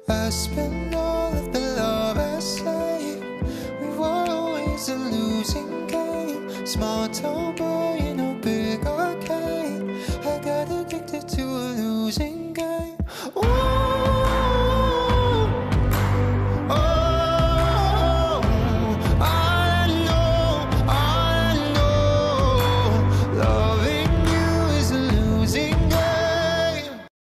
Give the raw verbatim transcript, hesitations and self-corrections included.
I spent all of the love I saved. We were always a losing game. Small town